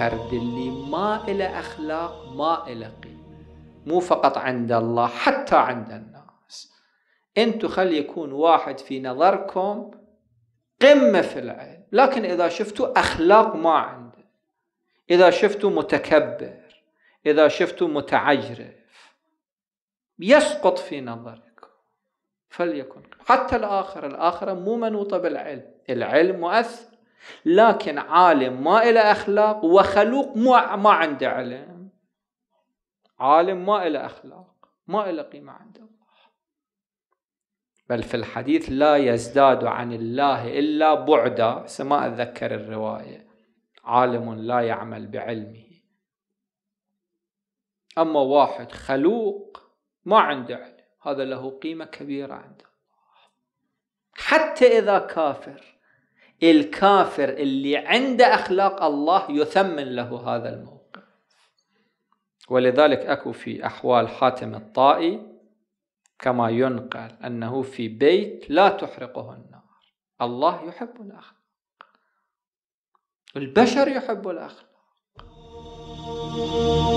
الفرد اللي ما إلى أخلاق ما إلى قيمة، مو فقط عند الله حتى عند الناس. أنتوا خلي يكون واحد في نظركم قمة في العلم، لكن إذا شفتوا أخلاق ما عنده، إذا شفتوا متكبر، إذا شفتوا متعجرف، يسقط في نظركم. فليكن حتى الآخرة مو منوطة بالعلم، العلم مؤثر، لكن عالم ما إلى أخلاق وخلوق ما عنده علم، عالم ما إلى أخلاق ما إلى قيمة عند الله. بل في الحديث لا يزداد عن الله إلا بعدا، ما أتذكر الرواية، عالم لا يعمل بعلمه. أما واحد خلوق ما عنده علم، هذا له قيمة كبيرة عند الله. حتى إذا كافر، الكافر اللي عنده أخلاق الله يثمن له هذا الموقف. ولذلك أكو في أحوال حاتم الطائي كما ينقل أنه في بيت لا تحرقه النار. الله يحب الأخلاق، البشر يحب الأخلاق.